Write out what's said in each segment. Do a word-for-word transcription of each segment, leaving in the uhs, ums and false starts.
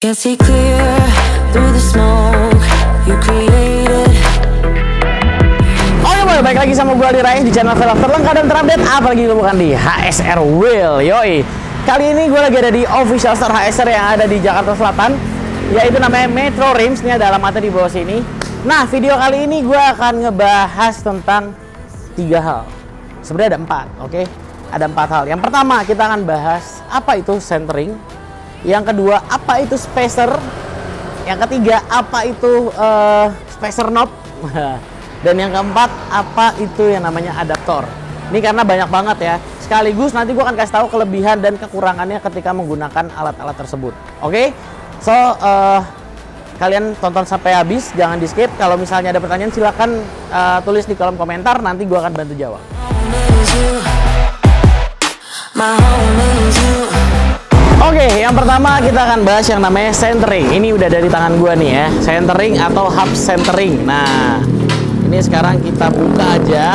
Can't see clear through the smoke you created. Oke boy, balik lagi sama gue Aldi Rais di channel velg terlengkap dan terupdate, apalagi kalau bukan di H S R Wheel. Yoi, kali ini gue lagi ada di official store H S R yang ada di Jakarta Selatan, yaitu namanya Metro Rims. Ini ada alamatnya di bawah sini. Nah, video kali ini gue akan ngebahas tentang tiga hal. Sebenarnya ada empat, oke? Ada empat hal. Yang pertama, kita akan bahas apa itu centering. Yang kedua, apa itu spacer. Yang ketiga, apa itu uh, spacer knob. Dan yang keempat, apa itu yang namanya adaptor. Ini karena banyak banget ya. Sekaligus nanti gue akan kasih tahu kelebihan dan kekurangannya ketika menggunakan alat-alat tersebut. Oke? So, uh, kalian tonton sampai habis, jangan di skip. Kalau misalnya ada pertanyaan, silahkan uh, tulis di kolom komentar. Nanti gue akan bantu jawab. Oke, okay, yang pertama kita akan bahas yang namanya centering. Ini udah dari tangan gua nih ya, centering atau hub centering. Nah, ini sekarang kita buka aja.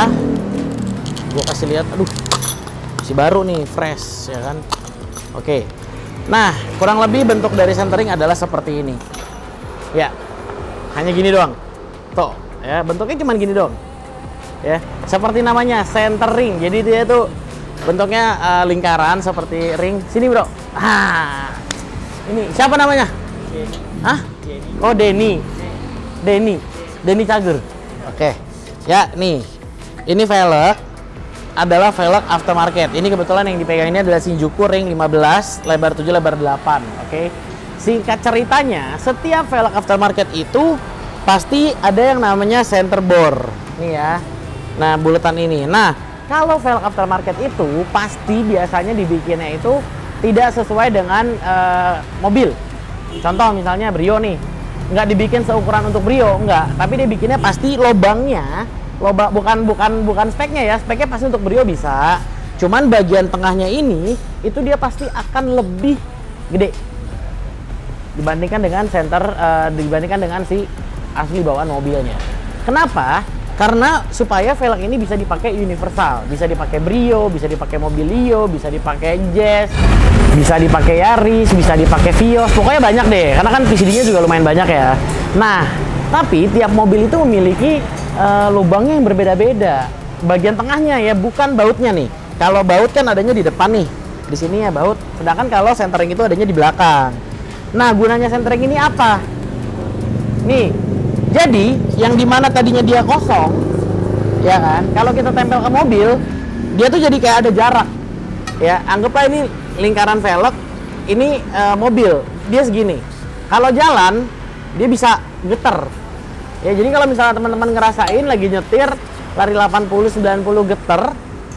Gua kasih lihat, aduh, masih baru nih, fresh ya kan. Oke, okay. Nah kurang lebih bentuk dari centering adalah seperti ini. Ya, hanya gini doang. Tuh, ya bentuknya cuma gini doang. Ya, seperti namanya centering. Jadi dia tuh bentuknya uh, lingkaran seperti ring. Sini bro. Ah, ini siapa namanya? Denny. Hah? Denny. Oh Denny. Denny. Denny Cagur. Oke. Ya nih. Ini velg adalah velg aftermarket. Ini kebetulan yang dipegang ini adalah Shinjuku ring lima belas, lebar tujuh, lebar delapan. Oke. Singkat ceritanya, setiap velg aftermarket itu pasti ada yang namanya center bore. Nih ya. Nah, buletan ini. Nah, kalau velg aftermarket itu pasti biasanya dibikinnya itu tidak sesuai dengan uh, mobil. Contoh misalnya Brio nih, nggak dibikin seukuran untuk Brio, nggak. Tapi dia bikinnya pasti lobangnya, lobang bukan bukan bukan speknya ya, speknya pasti untuk Brio bisa. Cuman bagian tengahnya ini itu dia pasti akan lebih gede dibandingkan dengan center, uh, dibandingkan dengan si asli bawaan mobilnya. Kenapa? Karena supaya velg ini bisa dipakai universal, bisa dipakai Brio, bisa dipakai Mobilio, bisa dipakai Jazz, bisa dipakai Yaris, bisa dipakai Vios, pokoknya banyak deh. Karena kan P C D-nya juga lumayan banyak ya. Nah, tapi tiap mobil itu memiliki uh, lubangnya yang berbeda-beda. Bagian tengahnya ya, bukan bautnya nih. Kalau baut kan adanya di depan nih, di sini ya baut. Sedangkan kalau centering itu adanya di belakang. Nah, gunanya centering ini apa? Nih. Jadi, yang dimana tadinya dia kosong, ya kan? Kalau kita tempel ke mobil, dia tuh jadi kayak ada jarak. Ya, anggaplah ini lingkaran velg, ini uh, mobil, dia segini. Kalau jalan, dia bisa geter. Ya, jadi kalau misalnya teman-teman ngerasain lagi nyetir, lari delapan puluh sembilan puluh geter,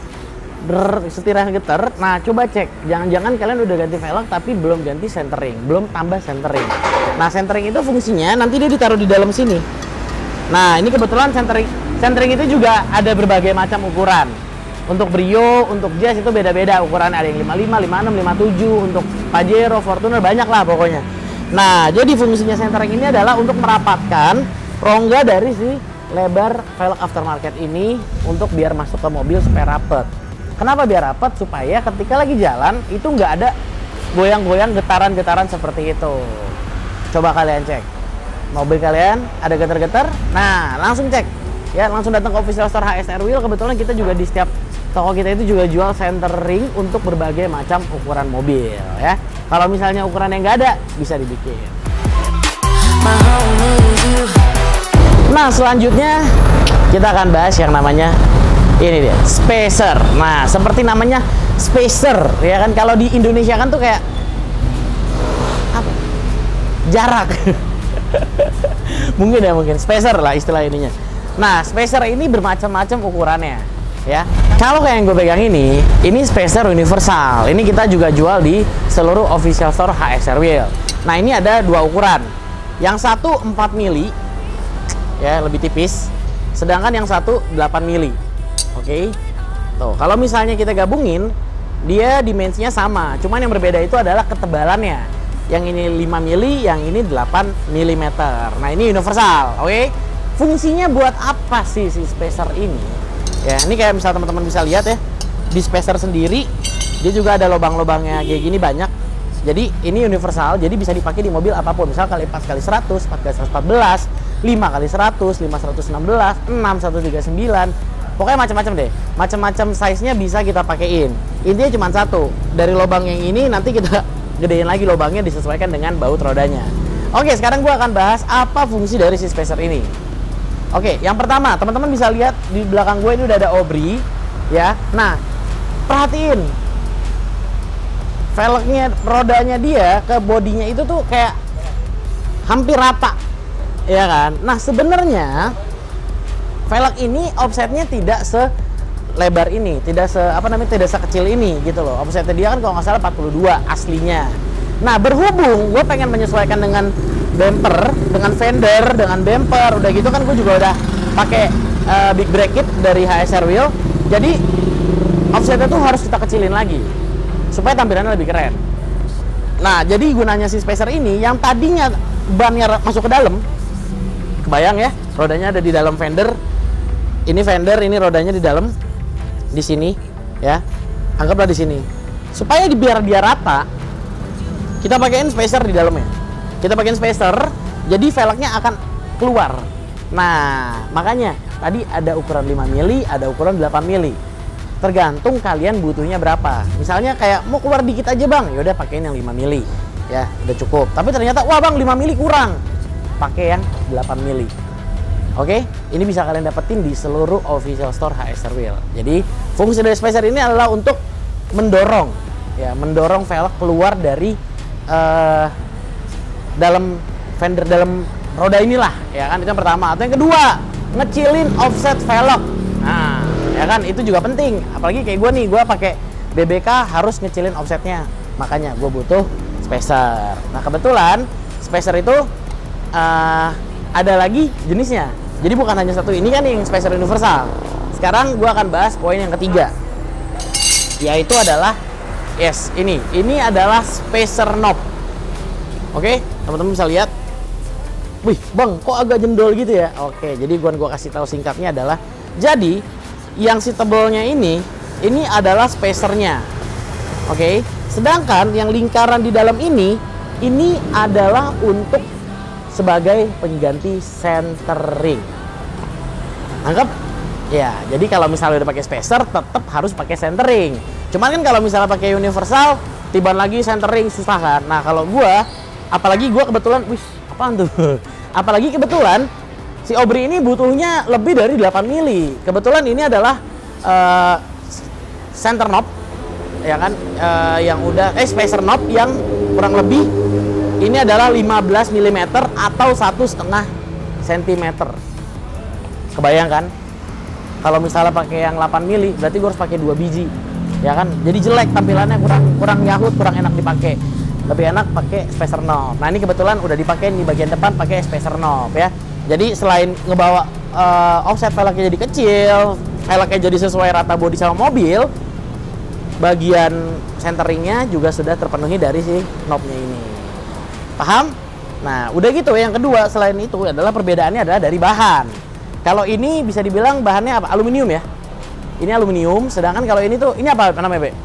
ber, setirnya geter. Nah, coba cek, jangan-jangan kalian udah ganti velg tapi belum ganti centering, belum tambah centering. Nah, centering itu fungsinya nanti dia ditaruh di dalam sini. Nah, ini kebetulan centering centering itu juga ada berbagai macam ukuran. Untuk Brio, untuk Jazz itu beda-beda ukuran, ada yang lima puluh lima, lima puluh enam, lima puluh tujuh, untuk Pajero, Fortuner banyak lah pokoknya. Nah, jadi fungsinya centering ini adalah untuk merapatkan rongga dari si lebar velg aftermarket ini untuk biar masuk ke mobil supaya rapet. Kenapa biar rapat? Supaya ketika lagi jalan itu nggak ada goyang-goyang getaran-getaran seperti itu. Coba kalian cek mobil kalian ada getar-getar, nah langsung cek ya, langsung datang ke official store H S R Wheel. Kebetulan kita juga di setiap toko kita itu juga jual centering untuk berbagai macam ukuran mobil ya. Kalau misalnya ukuran yang nggak ada bisa dibikin. Nah, selanjutnya kita akan bahas yang namanya ini dia, spacer. Nah, seperti namanya spacer, ya kan? Kalau di Indonesia kan tuh kayak apa? Jarak. Mungkin ya, mungkin spacer lah istilah ininya. Nah, spacer ini bermacam-macam ukurannya, ya. Kalau kayak yang gue pegang ini, ini spacer universal. Ini kita juga jual di seluruh official store H S R Wheel. Nah, ini ada dua ukuran. Yang satu empat mili, ya, lebih tipis. Sedangkan yang satu delapan mili. Oke, okay. Tuh kalau misalnya kita gabungin, dia dimensinya sama, cuman yang berbeda itu adalah ketebalannya. Yang ini lima mili, yang ini delapan milimeter. Nah, ini universal, oke? Okay? Fungsinya buat apa sih si spacer ini? Ya, ini kayak misalnya teman-teman bisa lihat ya, di spacer sendiri, dia juga ada lubang-lubangnya kayak gini banyak. Jadi ini universal, jadi bisa dipakai di mobil apapun. Misal kali empat kali seratus, empat kali seratus empat belas, lima kali seratus, lima seratus enam belas, enam seratus tiga puluh sembilan. Pokoknya macam-macam deh. Macam-macam size-nya bisa kita pakein. Intinya cuma satu. Dari lubang yang ini nanti kita gedein lagi lubangnya disesuaikan dengan baut rodanya. Oke, sekarang gua akan bahas apa fungsi dari si spacer ini. Oke, yang pertama, teman-teman bisa lihat di belakang gue ini udah ada obri, ya. Nah, perhatiin velgnya, rodanya dia ke bodinya itu tuh kayak hampir rata, ya kan? Nah, sebenarnya velg ini offsetnya tidak selebar ini, tidak se apa namanya tidak sekecil ini gitu loh. Offsetnya dia kan kalau nggak salah empat puluh dua aslinya. Nah, berhubung gue pengen menyesuaikan dengan bumper, dengan fender, dengan bumper, udah gitu kan gue juga udah pakai uh, big brake kit dari H S R Wheel. Jadi offsetnya tuh harus kita kecilin lagi supaya tampilannya lebih keren. Nah, jadi gunanya si spacer ini yang tadinya bannya masuk ke dalam, kebayang ya, rodanya ada di dalam fender. Ini fender, ini rodanya di dalam, di sini, ya. Anggaplah di sini. Supaya biar dia rata, kita pakaiin spacer di dalamnya. Kita pakaiin spacer, jadi velgnya akan keluar. Nah, makanya tadi ada ukuran lima mili, ada ukuran delapan mili. Tergantung kalian butuhnya berapa. Misalnya kayak mau keluar dikit aja bang, yaudah pakaiin yang lima mili, ya udah cukup. Tapi ternyata wah bang lima mili kurang, pakai yang delapan mili. Oke, ini bisa kalian dapetin di seluruh official store H S R Wheel. Jadi fungsi dari spacer ini adalah untuk mendorong, ya mendorong velg keluar dari uh, dalam fender, dalam roda inilah, ya kan, itu yang pertama. Atau yang kedua, ngecilin offset velg. Nah, ya kan, itu juga penting. Apalagi kayak gue nih, gue pakai B B K harus ngecilin offsetnya, makanya gue butuh spacer. Nah, kebetulan spacer itu uh, ada lagi jenisnya. Jadi bukan hanya satu, ini kan yang spacer universal. Sekarang gue akan bahas poin yang ketiga, yaitu adalah yes, ini ini adalah spacer knob. Oke, teman-teman bisa lihat. Wih, bang, kok agak jendol gitu ya? Oke, jadi gua gua kasih tahu singkatnya adalah, jadi yang si tebelnya ini, ini adalah spacernya. Oke, sedangkan yang lingkaran di dalam ini, ini adalah untuk sebagai pengganti centering. Anggap ya, jadi kalau misalnya udah pakai spacer, tetap harus pakai centering. Cuman kan kalau misalnya pakai universal, tiban lagi centering susah kan. Nah, kalau gua, apalagi gua kebetulan, wih, apaan tuh? Apalagi kebetulan si obri ini butuhnya lebih dari delapan mili. Kebetulan ini adalah uh, center knob, ya kan, uh, yang udah eh spacer knob yang kurang lebih ini adalah lima belas milimeter atau satu setengah sentimeter. Kebayang kan? Kalau misalnya pakai yang delapan mili, berarti gue harus pakai dua biji, ya kan? Jadi jelek tampilannya, kurang kurang yahut, kurang enak dipakai. Lebih enak pakai spacer knob. Nah, ini kebetulan udah dipakai di bagian depan pakai spacer knob ya. Jadi selain ngebawa uh, offset velgnya jadi kecil, velgnya jadi sesuai rata bodi sama mobil, bagian centeringnya juga sudah terpenuhi dari si knobnya ini. Paham? Nah, udah gitu. Yang kedua selain itu adalah perbedaannya adalah dari bahan. Kalau ini bisa dibilang bahannya apa? Aluminium ya. Ini aluminium, sedangkan kalau ini tuh ini apa namanya, Be?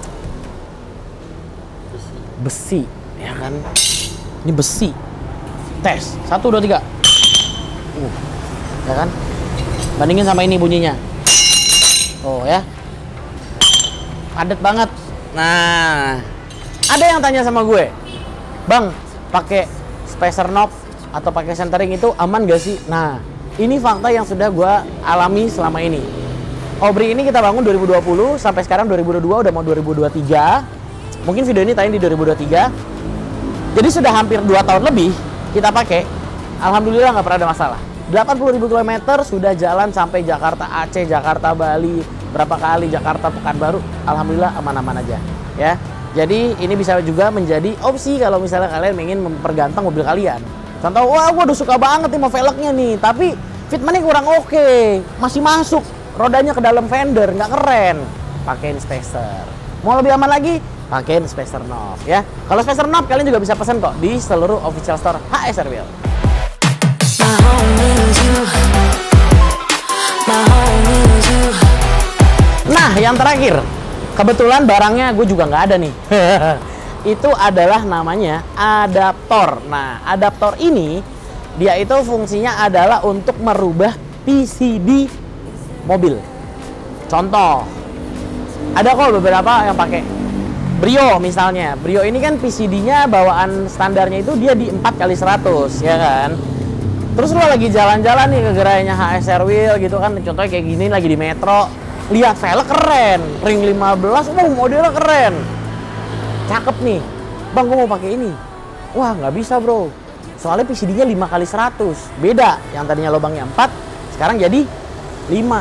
Besi, ya kan? Ini besi. Tes. Satu, dua, tiga. Uh, ya kan? Bandingin sama ini bunyinya. Oh ya. Padat banget. Nah, ada yang tanya sama gue, Bang, pakai spacer knob atau pakai centering itu aman gak sih? Nah, ini fakta yang sudah gue alami selama ini. Obri ini kita bangun dua ribu dua puluh sampai sekarang dua ribu dua puluh dua, udah mau dua ribu dua puluh tiga. Mungkin video ini tayang di dua ribu dua puluh tiga. Jadi sudah hampir dua tahun lebih kita pakai. Alhamdulillah nggak pernah ada masalah. delapan puluh ribu kilometer sudah jalan sampai Jakarta Aceh, Jakarta Bali, berapa kali Jakarta Pekanbaru. Alhamdulillah aman-aman aja ya. Jadi ini bisa juga menjadi opsi kalau misalnya kalian ingin memperganteng mobil kalian. Contoh, wah gue udah suka banget nih mau velgnya nih, tapi fitmentnya kurang oke, okay. Masih masuk, rodanya ke dalam fender, nggak keren. Pakein spacer. Mau lebih aman lagi, pakein spacer knob ya. Kalau spacer knob kalian juga bisa pesan kok di seluruh official store H S R Wheel. Nah, yang terakhir, kebetulan barangnya gue juga nggak ada nih. itu adalah namanya adaptor. Nah, adaptor ini dia itu fungsinya adalah untuk merubah P C B mobil. Contoh, ada kok beberapa yang pakai Brio misalnya. Brio ini kan P C D-nya bawaan standarnya itu dia di empat kali seratus, ya kan? Terus lo lagi jalan-jalan nih ke gerainya H S R Wheel gitu kan, contohnya kayak gini lagi di Metro, lihat velg keren, ring lima belas, oh modelnya keren, cakep nih, bang gue mau pakai ini. Wah nggak bisa bro, soalnya P C D-nya lima kali seratus, beda, yang tadinya lubangnya empat, sekarang jadi lima.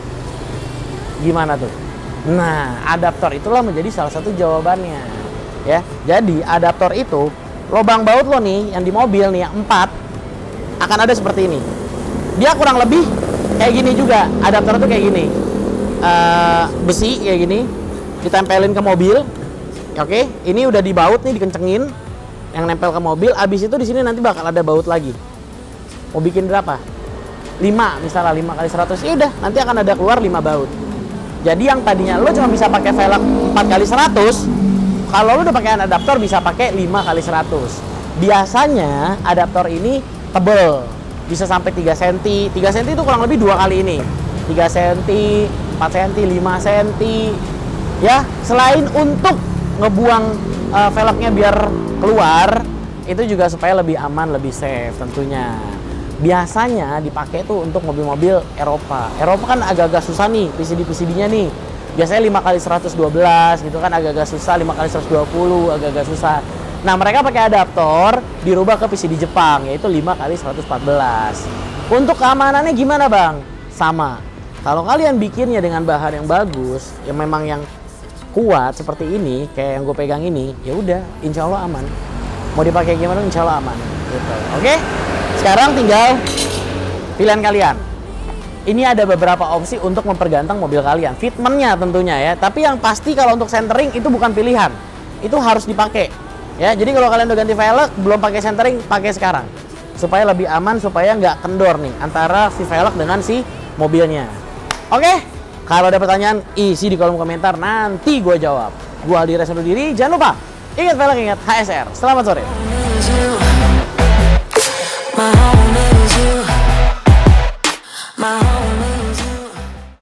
Gimana tuh? Nah, adaptor itulah menjadi salah satu jawabannya, ya. Jadi adaptor itu, lubang baut lo nih yang di mobil nih yang empat akan ada seperti ini. Dia kurang lebih kayak gini juga. Adaptor itu kayak gini, uh, besi kayak gini, ditempelin ke mobil. Oke, ini udah dibaut nih, dikencengin, yang nempel ke mobil. Abis itu di sini nanti bakal ada baut lagi. Mau bikin berapa? lima misalnya, lima kali seratus. Ya udah, nanti akan ada keluar lima baut. Jadi yang tadinya lo cuma bisa pakai velg empat kali seratus, kalau lo udah pakai adaptor bisa pakai lima kali seratus. Biasanya adaptor ini tebel, bisa sampai tiga sentimeter. tiga sentimeter itu kurang lebih dua kali ini. tiga sentimeter, empat sentimeter, lima sentimeter. Ya, selain untuk ngebuang uh, velgnya biar keluar, itu juga supaya lebih aman, lebih safe tentunya. Biasanya dipakai tuh untuk mobil-mobil Eropa. Eropa kan agak-agak susah nih P C D-P C D-nya nih. Biasanya lima kali seratus dua belas gitu kan, agak-agak susah. Lima kali seratus dua puluh agak-agak susah. Nah, mereka pakai adaptor dirubah ke P C D Jepang, yaitu lima kali seratus empat belas. Untuk keamanannya gimana, Bang? Sama. Kalau kalian bikinnya dengan bahan yang bagus, yang memang yang kuat seperti ini, kayak yang gue pegang ini, ya udah, insya Allah aman. Mau dipakai gimana, insya Allah aman. Gitu. Oke? Sekarang tinggal pilihan kalian. Ini ada beberapa opsi untuk mempergantang mobil kalian. Fitmentnya tentunya ya. Tapi yang pasti kalau untuk centering itu bukan pilihan. Itu harus dipakai. Ya, jadi kalau kalian udah ganti velg, belum pakai centering, pakai sekarang. Supaya lebih aman, supaya nggak kendor nih antara si velg dengan si mobilnya. Oke? Kalau ada pertanyaan, isi di kolom komentar, nanti gue jawab. Gue Aldi Reza undur diri, jangan lupa, ingat velg, ingat H S R. Selamat sore. My home